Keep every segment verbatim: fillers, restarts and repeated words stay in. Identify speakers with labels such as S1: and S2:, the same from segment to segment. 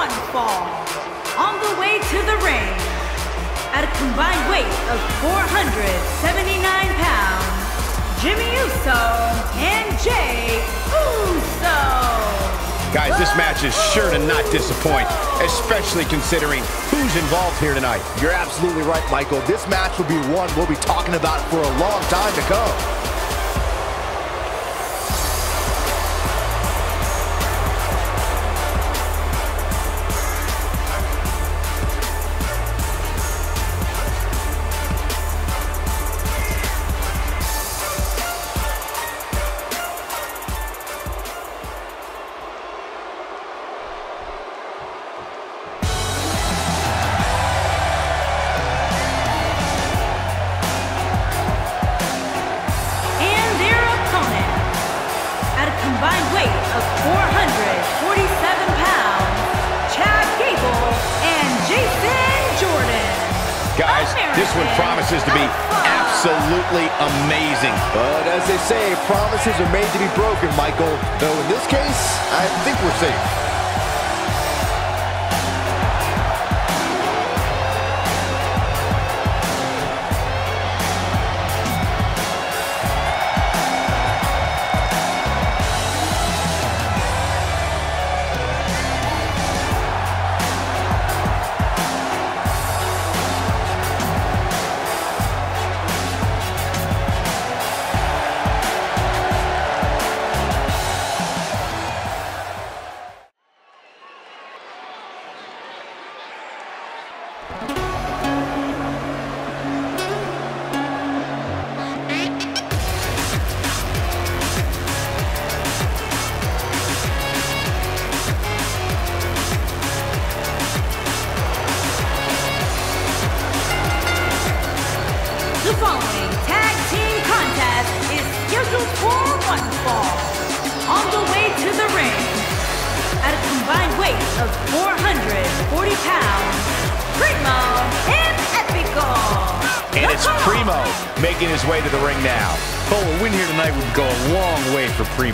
S1: one fall. On the way to the ring, at a combined weight of four hundred seventy-nine pounds, Jimmy Uso and Jey Uso.
S2: Guys, this match is sure to not disappoint, especially considering who's involved here tonight.
S3: You're absolutely right, Michael. This match will be one we'll be talking about for a long time to come.
S1: Combined weight of four hundred forty-seven pounds, Chad Gable and Jason Jordan.
S2: Guys, this one promises to be absolutely amazing.
S3: But as they say, promises are made to be broken, Michael. Though in this case, I think we're safe.
S1: The following tag team contest is scheduled for one fall. On the way to the ring, at a combined weight of four hundred forty pounds, Primo and Epico.
S2: And it's Primo making his way to the ring now.
S4: Cole, a win here tonight would go a long way for Primo.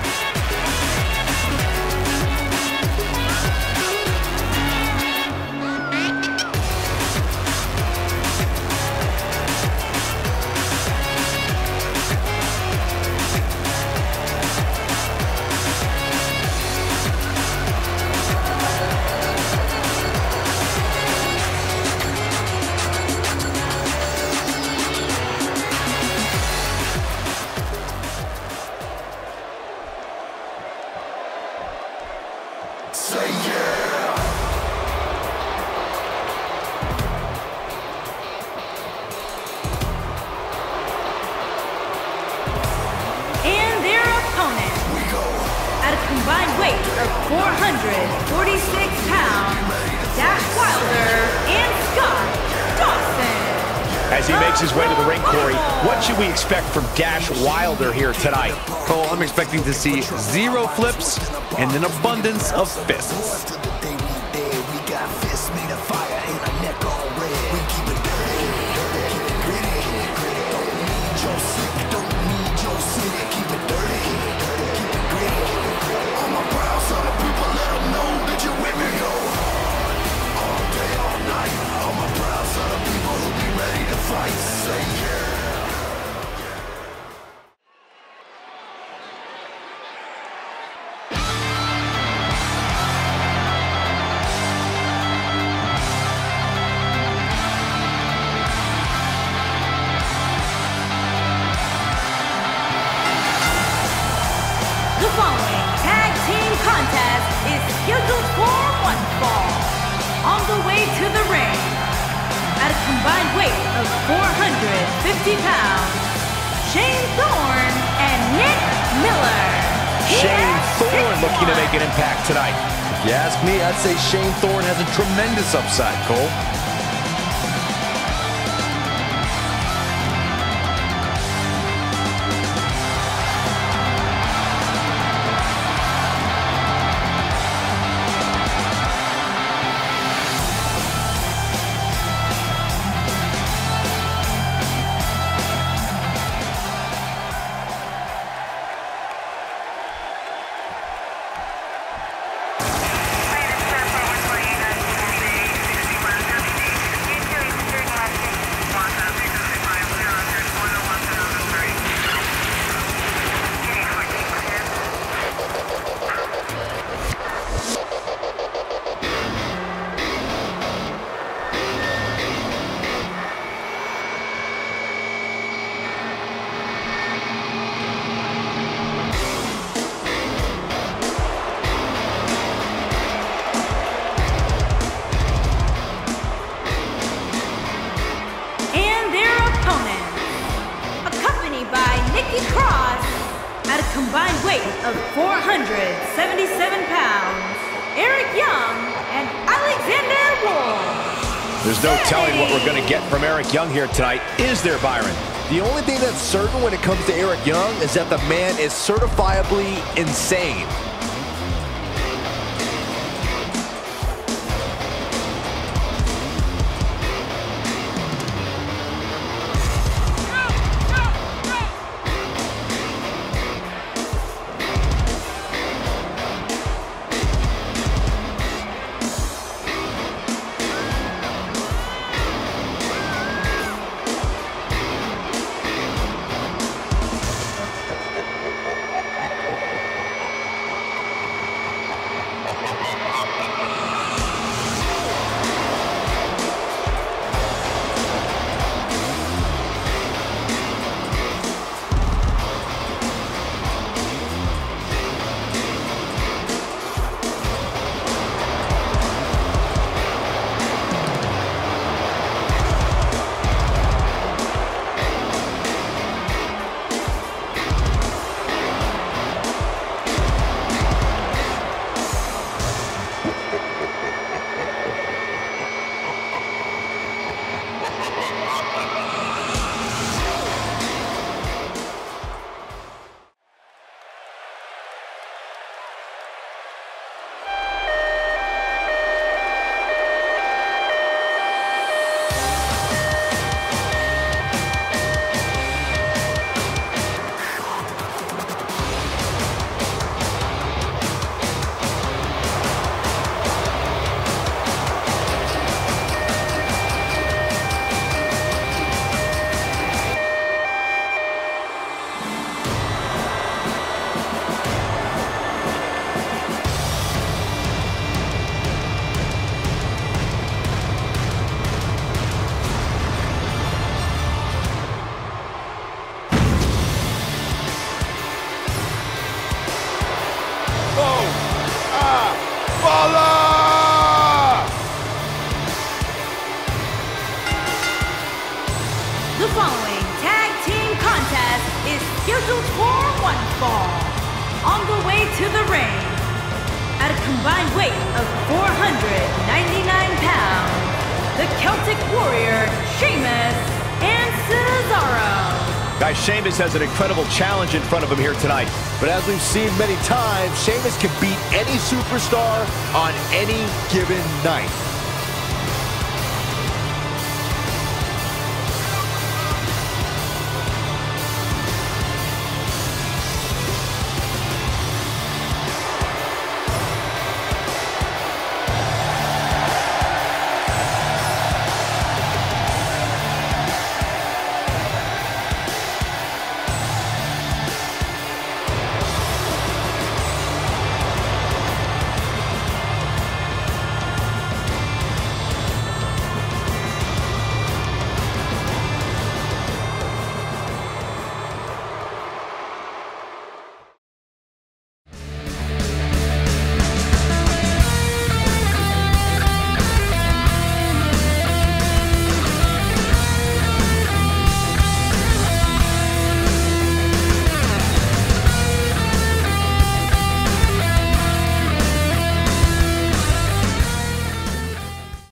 S1: Combined weight of four hundred forty-six pounds, Dash Wilder and Scott Dawson.
S2: As he makes his way to the ring, Corey, what should we expect from Dash Wilder here tonight?
S4: Cole, I'm expecting to see zero flips and an abundance of fists.
S1: The following tag team contest is scheduled for one fall. On the way to the ring, at a combined weight of four hundred fifty pounds, Shane Thorne and Nick Miller.
S2: Shane Thorne looking to make an impact tonight.
S4: If you ask me, I'd say Shane Thorne has a tremendous upside, Cole.
S1: weight of four hundred seventy-seven pounds, Eric Young and Alexander Wolf.
S2: There's no telling what we're going to get from Eric Young here tonight, is there, Byron?
S3: The only thing that's certain when it comes to Eric Young is that the man is certifiably insane.
S1: The following tag team contest is scheduled for one fall. On the way to the ring, at a combined weight of four hundred ninety-nine pounds, the Celtic Warrior, Sheamus, and Cesaro.
S2: Guys, Sheamus has an incredible challenge in front of him here tonight.
S3: But as we've seen many times, Sheamus can beat any superstar on any given night.